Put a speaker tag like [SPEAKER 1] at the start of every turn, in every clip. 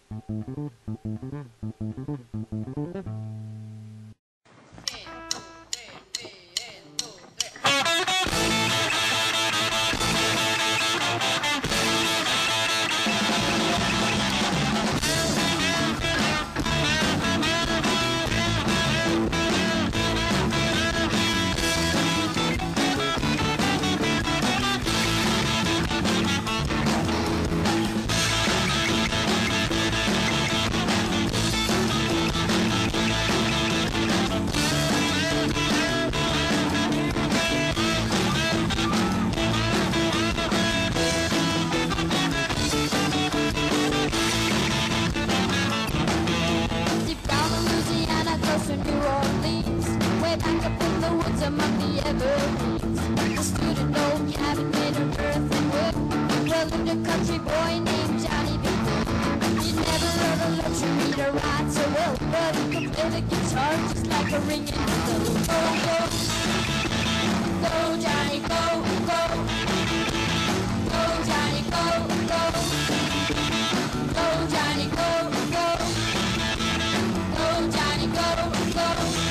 [SPEAKER 1] Deep down in Louisiana, close to New Orleans, way back up in the woods among the evergreens, there stood an old cabin made of earth and wood. Well, lived a country boy named Johnny B. Good. He never rode a luxury to ride so well, but he could play the guitar just like a ringing bell. Go, go, go, Johnny, go, go, go, Johnny, go, go, go, Johnny, go, go. Go, Johnny, go, go.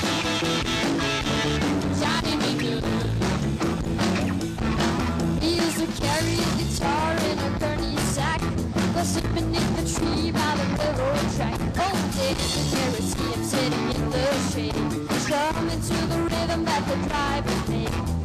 [SPEAKER 1] Johnny be good. He used to carry a guitar in a gurney sack, go sit beneath the tree by the railroad track. Oh, Dave could never see him sitting in the shade, strumming to the rhythm that the drivers made.